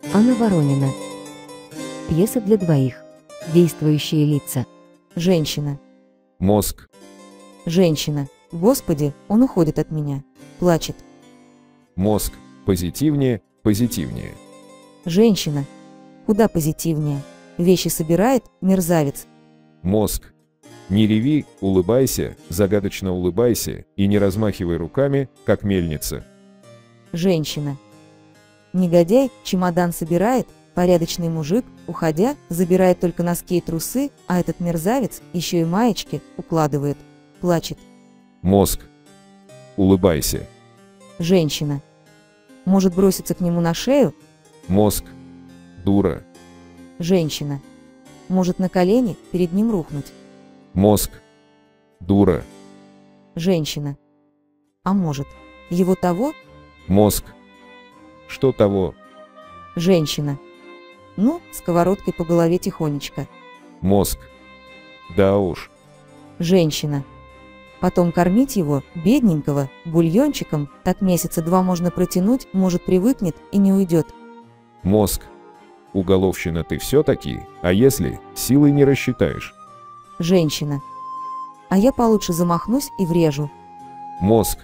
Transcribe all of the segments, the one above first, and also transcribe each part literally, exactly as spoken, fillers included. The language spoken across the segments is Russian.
Анна Воронина. Пьеса для двоих. Действующие лица. Женщина. Мозг. Женщина. Господи, он уходит от меня. Плачет. Мозг. Позитивнее, позитивнее. Женщина. Куда позитивнее. Вещи собирает, мерзавец. Мозг. Не реви, улыбайся, загадочно улыбайся и не размахивай руками, как мельница. Женщина. Негодяй чемодан собирает, порядочный мужик, уходя, забирает только носки и трусы, а этот мерзавец еще и маечки укладывает. Плачет. Мозг. Улыбайся. Женщина. Может броситься к нему на шею? Мозг. Дура. Женщина. Может на колени перед ним рухнуть? Мозг. Дура. Женщина. А может, его того? Мозг. Что того? Женщина. Ну, сковородкой по голове тихонечко. Мозг. Да уж. Женщина. Потом кормить его, бедненького, бульончиком, так месяца два можно протянуть, может привыкнет и не уйдет. Мозг. Уголовщина ты все-таки, а если силой не рассчитаешь? Женщина. А я получше замахнусь и врежу. Мозг.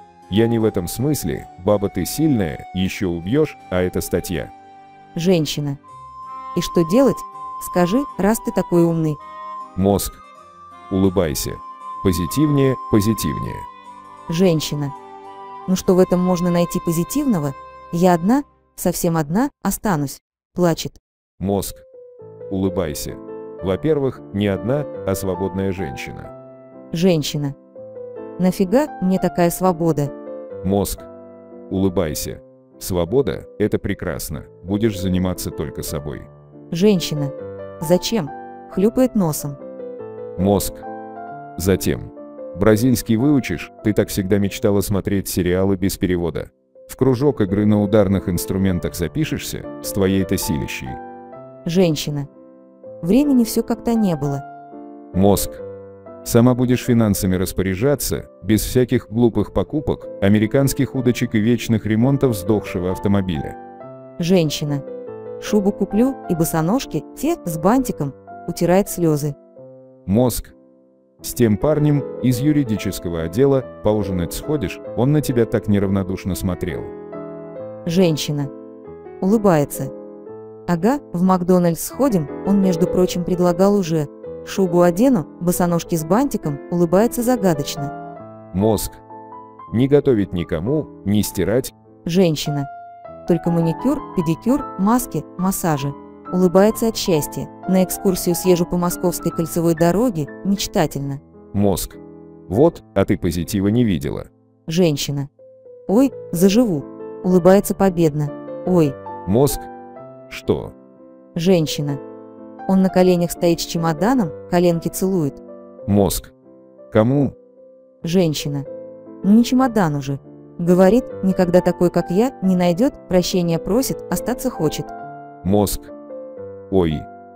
Я не в этом смысле, баба ты сильная, еще убьешь, а это статья. Женщина. И что делать? Скажи, раз ты такой умный. Мозг. Улыбайся. Позитивнее, позитивнее. Женщина. Ну что в этом можно найти позитивного? Я одна, совсем одна, останусь. Плачет. Мозг. Улыбайся. Во-первых, не одна, а свободная женщина. Женщина. Нафига мне такая свобода? Мозг. Улыбайся. Свобода – это прекрасно. Будешь заниматься только собой. Женщина. Зачем? Хлюпает носом. Мозг. Затем. Бразильский выучишь, ты так всегда мечтала смотреть сериалы без перевода. В кружок игры на ударных инструментах запишешься с твоей-то силищей. Женщина. Времени все как-то не было. Мозг. Сама будешь финансами распоряжаться, без всяких глупых покупок, американских удочек и вечных ремонтов сдохшего автомобиля. Женщина. Шубу куплю и босоножки, те с бантиком, утирает слезы. Мозг. С тем парнем из юридического отдела поужинать сходишь, он на тебя так неравнодушно смотрел. Женщина. Улыбается. Ага, в Макдональдс сходим, он, между прочим, предлагал уже. Шубу одену, босоножки с бантиком, улыбается загадочно. Мозг. Не готовить никому, не стирать. Женщина. Только маникюр, педикюр, маски, массажи. Улыбается от счастья. На экскурсию съезжу по Московской кольцевой дороге, мечтательно. Мозг. Вот, а ты позитива не видела. Женщина. Ой, заживу. Улыбается победно. Ой. Мозг. Что? Женщина. Он на коленях стоит с чемоданом, коленки целует. Мозг. Кому? Женщина. Ну не чемодан уже. Говорит, никогда такой, как я, не найдет, прощения просит, остаться хочет. Мозг. Ой.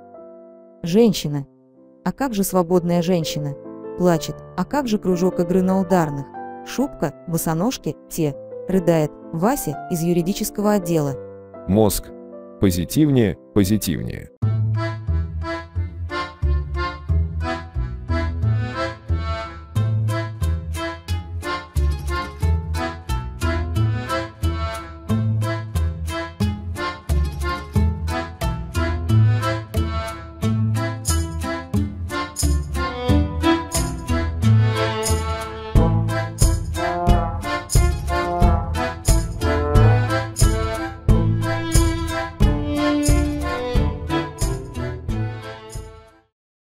Женщина. А как же свободная женщина? Плачет. А как же кружок игры на ударных? Шубка, босоножки, те. Рыдает. Вася из юридического отдела. Мозг. Позитивнее, позитивнее.